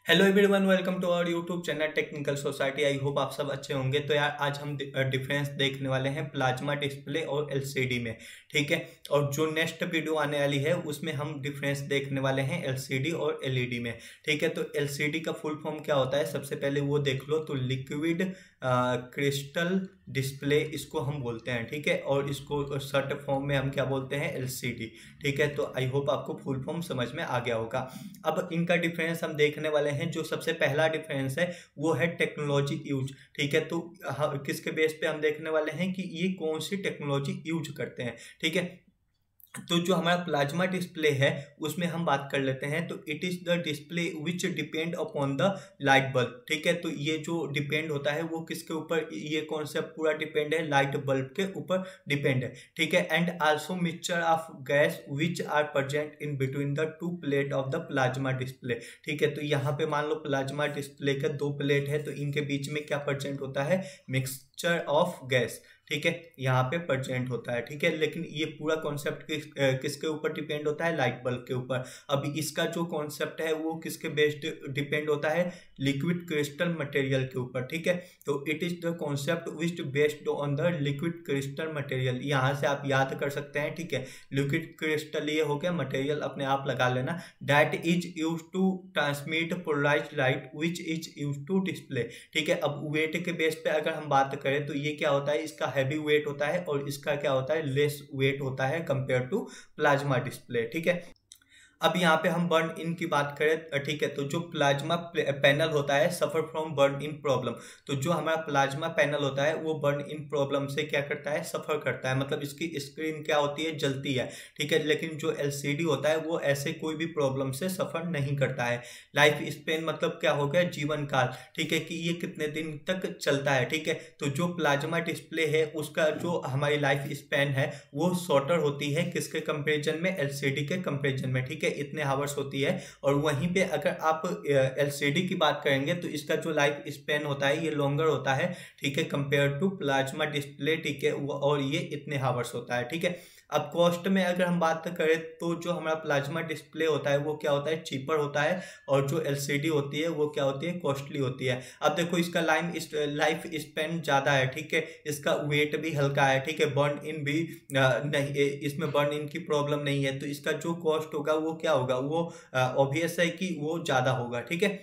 Hello everyone, welcome to our YouTube channel technical society. I hope आप सब अच्छे होंगे। तो यार आज हम डिफरेंस देखने वाले हैं प्लाज्मा डिस्प्ले और एलसीडी में। ठीक है, और जो नेक्स्ट वीडियो आने वाली है उसमें हम डिफरेंस देखने वाले हैं एलसीडी और एलईडी में। ठीक है, तो एलसीडी का फुल फॉर्म क्या होता है सबसे पहले वो देख लो। तो लिक्विड क्रिस्टल डिस्प्ले इसको हम बोलते हैं। ठीक है, और इसको शॉर्ट फॉर्म में हम क्या बोलते हैं, एलसीडी। ठीक है, तो आई होप आपको फुल फॉर्म समझ में आ गया होगा। अब इनका डिफरेंस हम देखने वाले हैं। जो सबसे पहला डिफरेंस है वो है टेक्नोलॉजी यूज। ठीक है, तो किसके बेस पे हम देखने वाले हैं कि ये कौन सी टेक्नोलॉजी यूज करते हैं। ठीक है, तो जो हमारा प्लाज्मा डिस्प्ले है उसमें हम बात कर लेते हैं। तो it is the display which depend upon the light bulb. ठीक है, तो ये जो डिपेंड होता है वो किसके ऊपर, ये कॉन्सेप्ट पूरा डिपेंड है लाइट बल्ब के ऊपर डिपेंड है। ठीक है, and also mixture of gas which are present in between the two plate of the plasma display. ठीक है, तो यहाँ पे मान लो प्लाज्मा डिस्प्ले के दो प्लेट है, तो इनके बीच में क्या प्रेजेंट होता है, मिक्सचर ऑफ गैस। ठीक है, यहाँ पे प्रेजेंट होता है। ठीक है, लेकिन ये पूरा कॉन्सेप्ट किसके ऊपर डिपेंड होता है, लाइट बल्ब के ऊपर। अभी इसका जो कॉन्सेप्ट है वो किसके बेस्ड डिपेंड होता है, लिक्विड क्रिस्टल मटेरियल के ऊपर। ठीक है, तो it is the concept which based on the liquid crystal material. यहाँ से आप याद कर सकते हैं। ठीक है, लिक्विड क्रिस्टल ये हो गया, मटेरियल अपने आप लगा लेना। That is use to transmit polarised light which is use to display. ठीक है, अब वेट के बेस पे अगर हम बात करें तो ये क्या होता है, इसका हैवी वेट होता है और इसका क्या होता है, लेस वेट होता है कंपेयर टू प्लाज्मा डिस्प्ले। ठीक है, अब यहाँ पे हम बर्न इन की बात करें। ठीक है, तो जो प्लाज्मा पैनल होता है suffer from burn in problem. तो जो हमारा प्लाज्मा पैनल होता है वो बर्न इन प्रॉब्लम से क्या करता है, सफर करता है। मतलब इसकी स्क्रीन क्या होती है, जलती है। ठीक है, लेकिन जो एलसीडी होता है वो ऐसे कोई भी प्रॉब्लम से सफर नहीं करता है। लाइफ स्पेन मतलब क्या हो गया, जीवन काल। ठीक है, कि ये कितने दिन तक चलता है। ठीक है, तो जो प्लाज्मा डिस्प्ले है उसका जो हमारी लाइफ स्पेन है वो शॉर्टर होती है किसके कंपेरिजन में, एलसीडी के कंपेरिजन में। ठीक है, इतने हावर्स होती है। और वहीं पे अगर आप एलसीडी की बात करेंगे तो इसका जो लाइफ स्पेन होता है ये लॉन्गर होता है। ठीक है, कंपेयर टू प्लाज्मा डिस्प्ले। ठीक है, और ये इतने हावर्स होता है। ठीक है, अब कॉस्ट में अगर हम बात करें तो जो हमारा प्लाज्मा डिस्प्ले होता है वो क्या होता है, चीपर होता है। और जो एलसीडी होती है वो क्या होती है, कॉस्टली होती है। अब देखो इसका लाइफ स्पेन ज़्यादा है। ठीक है, इसका वेट भी हल्का है। ठीक है, बर्न इन भी नहीं, इसमें बर्न इन की प्रॉब्लम नहीं है। तो इसका जो कॉस्ट होगा वो क्या होगा, वो ऑब्वियस है कि वो ज़्यादा होगा। ठीक है,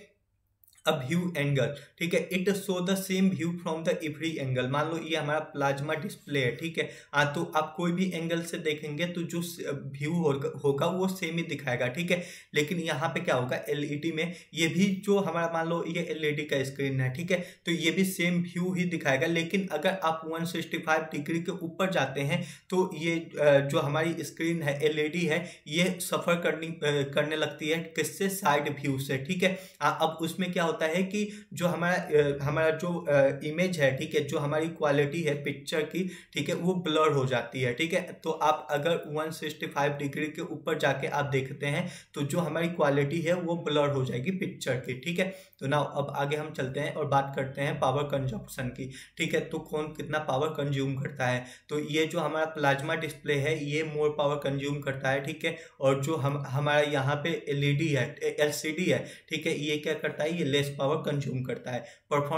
अब व्यू एंगल। ठीक है, it show the same view from the every angle. मान लो ये हमारा प्लाज्मा डिस्प्ले है। ठीक है, तो आप कोई भी एंगल से देखेंगे तो जो व्यू होगा वो सेम ही दिखाएगा। ठीक है, लेकिन यहाँ पे क्या होगा, एलईडी में ये भी जो हमारा मान लो ये एलईडी का स्क्रीन है। ठीक है, तो ये भी सेम व्यू ही दिखाएगा। लेकिन अगर आप 165 डिग्री के ऊपर जाते हैं तो ये जो हमारी स्क्रीन है, एलईडी है, ये सफ़र करने लगती है किससे, साइड व्यू से। ठीक है, अब उसमें क्या होता है कि जो हमारा जो इमेज है, ठीक है, जो हमारी क्वालिटी है पिक्चर की, ठीक है, वो ब्लर हो जाती है। ठीक है, तो आप अगर 165 डिग्री के ऊपर जाके आप देखते हैं तो जो हमारी क्वालिटी है वो ब्लर हो जाएगी पिक्चर की। ठीक है, तो ना अब आगे हम चलते हैं और बात करते हैं पावर कंजप्शन की। ठीक है, तो कौन कितना पावर कंज्यूम करता है। तो ये जो हमारा प्लाज्मा डिस्प्ले है ये मोर पावर कंज्यूम करता है। ठीक है, और जो हमारा यहाँ पे एलईडी है, एलसीडी है, ठीक है, ये क्या करता है, ये लेस पावर कंज्यूम करता है। परफॉर्म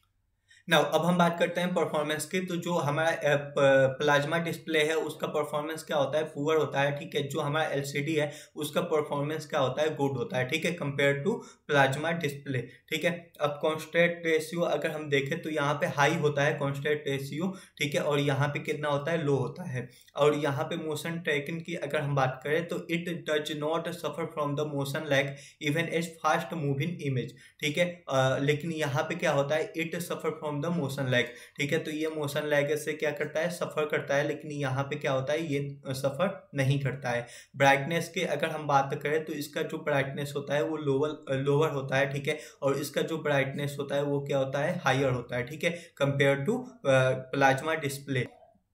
नाउ अब हम बात करते हैं परफॉर्मेंस की। तो जो हमारा प्लाज्मा डिस्प्ले है उसका परफॉर्मेंस क्या होता है, पुअर होता है। ठीक है, जो हमारा एलसीडी है उसका परफॉर्मेंस क्या होता है, गुड होता है। ठीक है, कंपेयर टू प्लाज्मा डिस्प्ले। ठीक है, अब कॉन्स्टेंट रेशियो अगर हम देखें तो यहाँ पे हाई होता है कॉन्स्टेंट रेशियो। ठीक है, और यहाँ पे कितना होता है, लो होता है। और यहाँ पे मोशन ट्रैकिंग की अगर हम बात करें तो it does not suffer from the motion lag even as fast moving image. ठीक है, लेकिन यहाँ पे क्या होता है, it suffer from the motion lag. ठीक है, तो ये मोशन लैग से क्या करता है, सफर करता है। लेकिन यहाँ पे क्या होता है, ये सफर नहीं करता है। ब्राइटनेस के अगर हम बात करें तो इसका जो ब्राइटनेस होता है वो लोअर होता है। ठीक है, और इसका जो ब्राइटनेस होता है वो क्या होता है, हायर होता है। ठीक है, कंपेयर टू प्लाज्मा डिस्प्ले।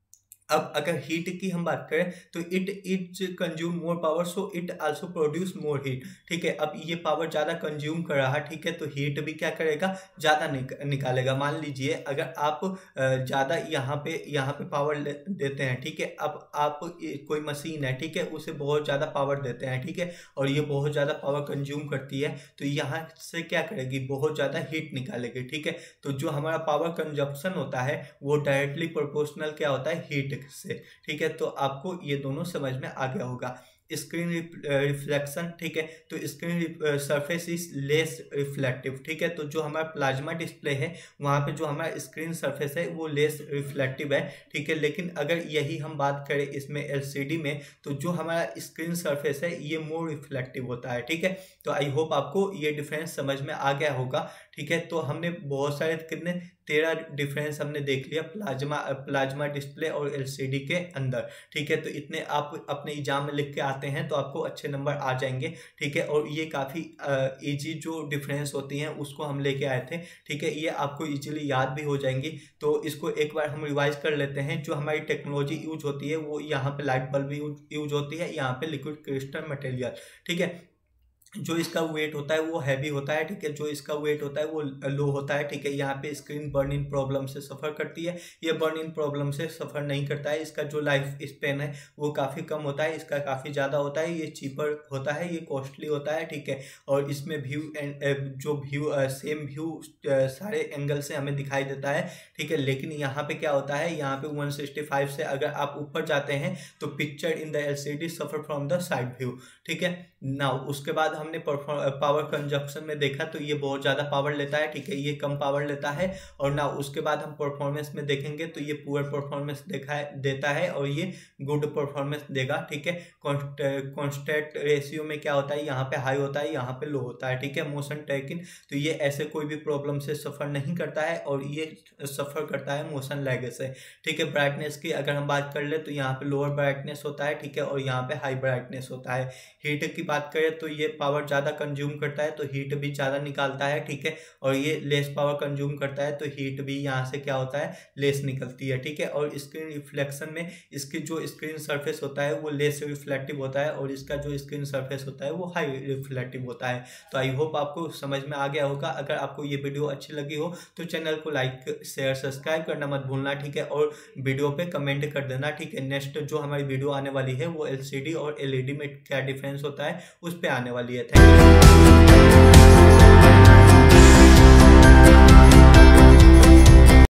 अब अगर हीट की हम बात करें तो it consume more power, so it also produce more heat. ठीक है, अब ये पावर ज़्यादा कंज्यूम कर रहा है, ठीक है, तो हीट भी क्या करेगा, ज़्यादा निकालेगा। मान लीजिए अगर आप ज़्यादा यहाँ पे पावर देते हैं, ठीक है, अब आप कोई मशीन है, ठीक है, उसे बहुत ज़्यादा पावर देते हैं, ठीक है, और ये बहुत ज़्यादा पावर कंज्यूम करती है, तो यहाँ से क्या करेगी, बहुत ज़्यादा हीट निकालेगी। ठीक है, तो जो हमारा पावर कंजप्शन होता है वो डायरेक्टली प्रोपोर्शनल क्या होता है, हीट से। ठीक है, तो आपको ये दोनों समझ में आ गया होगा। स्क्रीन रिफ्लेक्शन, ठीक है, तो screen surface is less reflective. ठीक है, तो जो हमारा प्लाज्मा डिस्प्ले है वहाँ पे जो हमारा स्क्रीन सरफेस है वो लेस रिफ्लेक्टिव है। ठीक है, लेकिन अगर यही हम बात करें इसमें एलसीडी में, तो जो हमारा स्क्रीन सरफेस है ये मोर रिफ्लेक्टिव होता है। ठीक है, तो आई होप आपको ये डिफरेंस समझ में आ गया होगा। ठीक है, तो हमने बहुत सारे कितने 13 डिफरेंस हमने देख लिया प्लाज्मा डिस्प्ले और एलसीडी के अंदर। ठीक है, तो इतने आप अपने एग्जाम में लिख के आते हैं तो आपको अच्छे नंबर आ जाएंगे। ठीक है, और ये काफ़ी इजी जो डिफरेंस होती हैं उसको हम लेके आए थे। ठीक है, ये आपको इजीली याद भी हो जाएंगी, तो इसको एक बार हम रिवाइज कर लेते हैं। जो हमारी टेक्नोलॉजी यूज होती है वो यहाँ पे लाइट बल्ब यूज होती है, यहाँ पे लिक्विड क्रिस्टल मटेरियल। ठीक है, जो इसका वेट होता है वो हैवी होता है। ठीक है, जो इसका वेट होता है वो लो होता है। ठीक है, यहाँ पे स्क्रीन बर्न इन प्रॉब्लम से सफ़र करती है, ये बर्न इन प्रॉब्लम से सफ़र नहीं करता है। इसका जो लाइफ स्पेन है वो काफ़ी कम होता है, इसका काफ़ी ज़्यादा होता है, ये चीपर होता है, ये कॉस्टली होता है। ठीक है, और इसमें व्यू एंड जो व्यू सेम व्यू सारे एंगल से हमें दिखाई देता है। ठीक है, लेकिन यहाँ पे क्या होता है, यहाँ पे 165 से अगर आप ऊपर जाते हैं तो picture in the LCD suffer from the side view. ठीक है, ना उसके बाद हमने पावर कंजप्शन में देखा तो ये बहुत ज़्यादा पावर लेता है। ठीक है, ये कम पावर लेता है, और ना उसके बाद हम परफॉर्मेंस में देखेंगे तो ये पुअर परफॉर्मेंस देता है और ये गुड परफॉर्मेंस देगा। ठीक है, कॉन्स्टेंट रेशियो में क्या होता है, यहाँ पे हाई होता है, यहाँ पे लो होता है। ठीक है, मोशन ट्रैकिंग, तो ये ऐसे कोई भी प्रॉब्लम से सफ़र नहीं करता है और ये सफ़र करता है मोशन लैग से। ठीक है, ब्राइटनेस की अगर हम बात कर ले तो यहाँ पे लोअर ब्राइटनेस होता है। ठीक है, और यहाँ पे हाई ब्राइटनेस होता है। हीट की बात करें तो ये पावर ज़्यादा कंज्यूम करता है तो हीट भी ज़्यादा निकालता है। ठीक है, और ये लेस पावर कंज्यूम करता है तो हीट भी यहाँ से क्या होता है, लेस निकलती है। ठीक है, और स्क्रीन रिफ्लेक्शन में इसकी जो स्क्रीन सरफेस होता है वो लेस रिफ्लेक्टिव होता है और इसका जो स्क्रीन सरफेस होता है वो हाई रिफ्लेक्टिव होता है। तो आई होप आपको समझ में आ गया होगा। अगर आपको ये वीडियो अच्छी लगी हो तो चैनल को लाइक शेयर सब्सक्राइब करना मत भूलना। ठीक है, और वीडियो पे कमेंट कर देना। ठीक है, नेक्स्ट जो हमारी वीडियो आने वाली है वो एलसीडी और एलईडी में क्या डिफरेंस होता है उस पे आने वाली है। Thank you.